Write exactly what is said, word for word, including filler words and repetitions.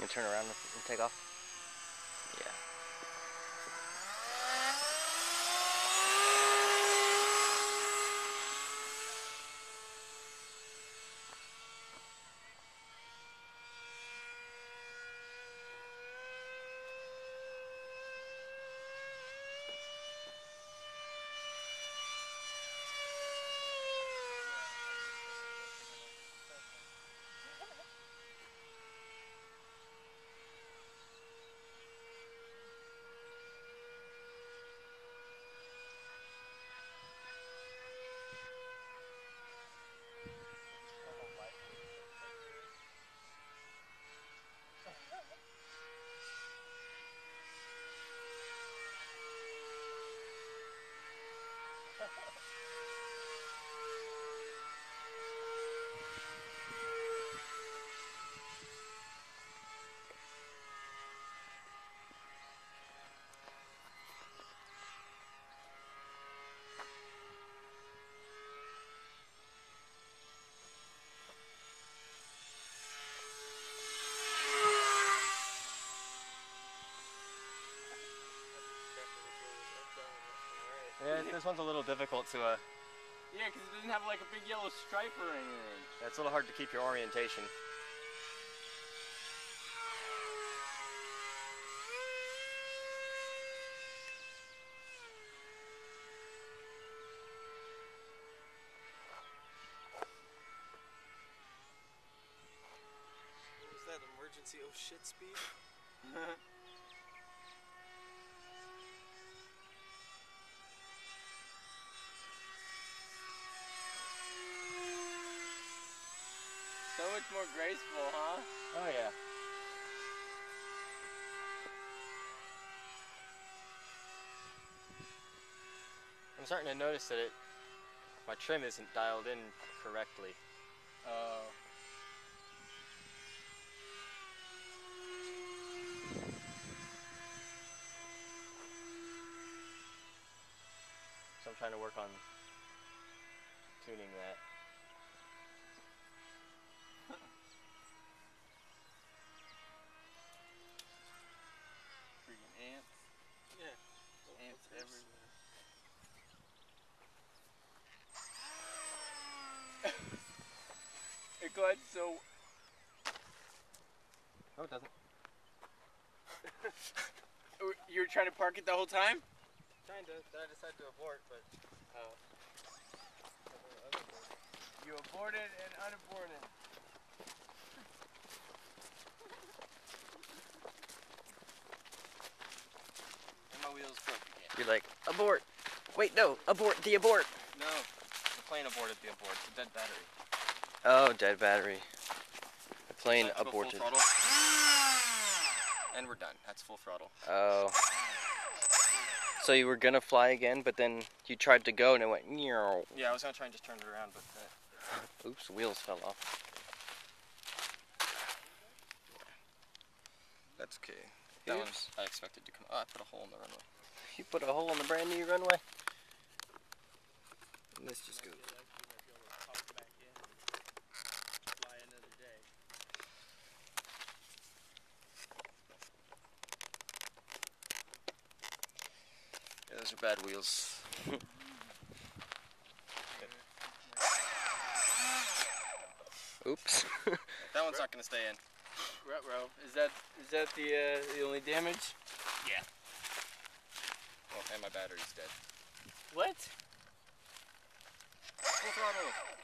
turn around and take off? Yeah. Yeah, this one's a little difficult to, uh... yeah, because it doesn't have like a big yellow stripe or anything. Yeah, it's a little hard to keep your orientation. Is that emergency oh shit speed? So much more graceful, huh? Oh yeah. I'm starting to notice that it, my trim isn't dialed in correctly. Oh. So I'm trying to work on tuning that. Freaking ants. Yeah. Ants everywhere. It got so... No, it doesn't. You were trying to park it the whole time? Trying to, then I decided to abort, but... Oh. You aborted and unaborted. And my wheels broke again. You're like, abort! Wait, no, abort the abort! No, the plane aborted the abort. It's a dead battery. Oh, dead battery. The plane Let's go aborted. full throttle. And we're done. That's full throttle. Oh. So you were gonna fly again, but then you tried to go and it went meow. Yeah, I was gonna try and just turn it around, but uh, oops, wheels fell off. That's okay. That Oops. one I expected to come. Oh, I put a hole in the runway. You put a hole in the brand new runway? And this just goes. Yeah, those are bad wheels. Oops. That one's not gonna stay in. Ruh-roh. Is that is that the uh, the only damage? Yeah. Oh, and my battery's dead. What? Full throttle.